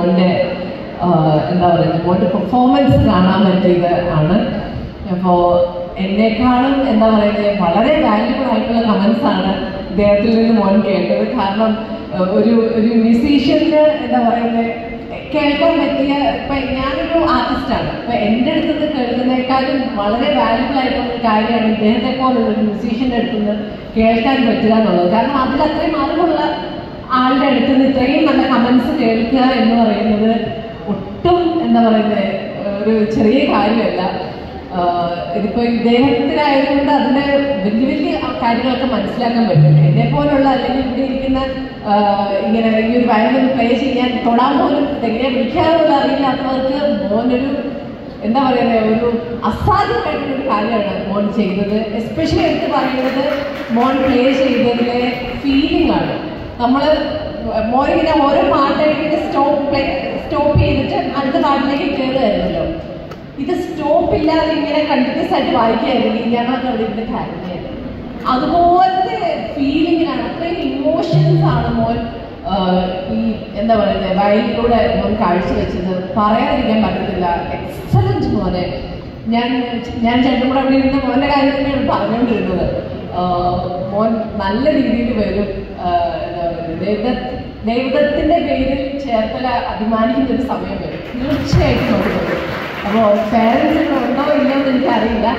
മോൻ്റെ എന്താ പറയുന്നത് മോൻ്റെ പെർഫോമൻസ് കാണാൻ പറ്റിയത് ആണ്. അപ്പോൾ എന്നെക്കാളും എന്താ പറയുന്നത് വളരെ വാല്യുബിൾ ആയിട്ടുള്ള കമൻസ് ആണ് ഇദ്ദേഹത്തിൽ നിന്ന് മോൻ കേട്ടത്. കാരണം ഒരു മ്യൂസീഷ്യന് എന്താ പറയുന്നത് കേൾക്കാൻ പറ്റിയ, ഇപ്പം ഞാനൊരു ആർട്ടിസ്റ്റാണ്, അപ്പം എൻ്റെ അടുത്ത് നിന്ന് കേൾക്കുന്നതിനേക്കാളും വളരെ വാല്യുബിൾ ആയിട്ടുള്ള ഒരു കാര്യമാണ് ഇദ്ദേഹത്തെ പോലുള്ള ഒരു മ്യൂസീഷ്യൻ്റെ അടുത്ത് നിന്ന് കേൾക്കാൻ പറ്റുക എന്നുള്ളത്. കാരണം അതിൽ അത്രയും അറിവുള്ള ആളുടെ അടുത്ത് നിന്ന് ഇത്രയും നല്ല കമൻസ് കേൾക്കുക എന്ന് പറയുന്നത് ഒട്ടും എന്താ പറയുന്നത് ഒരു ചെറിയ കാര്യമല്ല. ഇതിപ്പോൾ ഇദ്ദേഹത്തിനായതുകൊണ്ട് അതിൻ്റെ വലിയ വലിയ കാര്യങ്ങളൊക്കെ മനസ്സിലാക്കാൻ പറ്റും. എന്നെ പോലുള്ള അല്ലെങ്കിൽ ഇവിടെ ഇരിക്കുന്ന ഇങ്ങനെ ഈ ഒരു വയലിൻ പ്ലേ ചെയ്യാൻ തൊടാൻ പോലും എങ്ങനെ വിളിക്കാനുള്ള അറിയില്ലാത്തവർക്ക് മോനൊരു എന്താ പറയുന്നത് ഒരു അസാധ്യമായിട്ടുള്ളൊരു കാര്യമാണ് മോൻ ചെയ്തത്. എസ്പെഷ്യലി എടുത്ത് പറയുന്നത് മോൻ പ്ലേ ചെയ്തതിലെ ഫീലിംഗ് ആണ്. നമ്മൾ മോനിങ്ങനെ ഓരോ പാട്ടായിട്ട് സ്റ്റോപ്പ് ചെയ്തിട്ട് അടുത്ത പാട്ടിലേക്ക് കയറുമായിരുന്നല്ലോ. ഇത് സ്റ്റോപ്പ് ഇല്ലാതെ ഇങ്ങനെ കണ്ടിന്യൂസ് ആയിട്ട് വായിക്കുകയായിരുന്നു ഞങ്ങൾക്ക് അവിടെ ഇരുന്ന് കാര്യമായിരുന്നു. അതുപോലത്തെ ഫീലിങ്ങിനാണ്, അത്രയും ഇമോഷൻസ് ആണ് മോൻ ഈ എന്താ പറയുന്നത് വയലിലൂടെ മോൻ കാഴ്ചവെച്ചത്. പറയാതിരിക്കാൻ പറ്റത്തില്ല. എക്സലന്റ് മോനെ. ഞാൻ ചേട്ടൻ കൂടെ അവിടെ ഇരുന്ന് മോൻ്റെ കാര്യം തന്നെയാണ് പറഞ്ഞുകൊണ്ടിരുന്നത്. മോൻ നല്ല രീതിയിൽ വരും. എന്താ പറയുന്നത് ദൈവത്തിൻ്റെ പേരിൽ ചേർത്തല അഭിമാനിക്കുന്ന ഒരു സമയം വരും, തീർച്ചയായിട്ടും നോക്കുന്നത്. അപ്പോൾ പാരൻസ് ഉണ്ടോ ഇല്ലയോ എന്ന് എനിക്കറിയില്ല.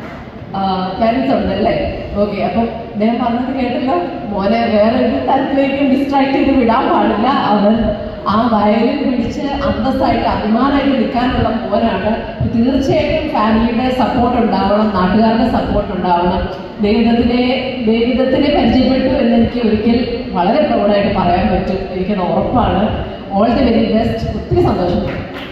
പാരൻസ് ഉണ്ടല്ലേ? ഓക്കെ. അപ്പം അദ്ദേഹം പറഞ്ഞത് കേട്ടല്ലോ, മോനെ വേറെ ഒരു തരത്തിലേക്കും ഡിസ്ട്രാക്ട് ചെയ്ത് വിടാൻ പാടില്ല. അവൻ ആ വയലിൽ പിടിച്ച് അന്തസ്സായിട്ട് അഭിമാനമായിട്ട് നിൽക്കാനുള്ള മോനാണ്. തീർച്ചയായിട്ടും ഫാമിലിയുടെ സപ്പോർട്ട് ഉണ്ടാവണം, നാട്ടുകാരുടെ സപ്പോർട്ട് ഉണ്ടാവണം. ദൈവത്തിനെ പരിചയപ്പെട്ടു എന്നെനിക്ക് ഒരിക്കൽ വളരെ പ്രൗഡായിട്ട് പറയാൻ പറ്റും. എനിക്കത് ഉറപ്പാണ്. All the very best. ഒത്തിരി സന്തോഷം.